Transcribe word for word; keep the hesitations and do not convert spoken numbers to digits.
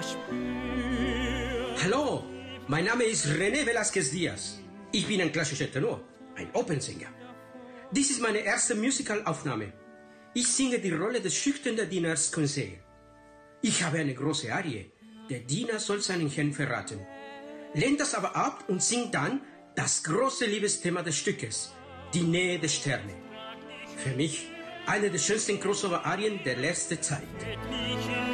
Hallo, mein Name ist René Velasquez Diaz. Ich bin ein klassischer Tenor, ein Opernsänger. Dies ist meine erste Musicalaufnahme. Ich singe die Rolle des schüchternen Dieners Conseil. Ich habe eine große Arie. Der Diener soll seinen Herrn verraten. Lehnt das aber ab und singt dann das große Liebesthema des Stückes, die Nähe der Sterne. Für mich eine der schönsten Crossover-Arien der letzten Zeit.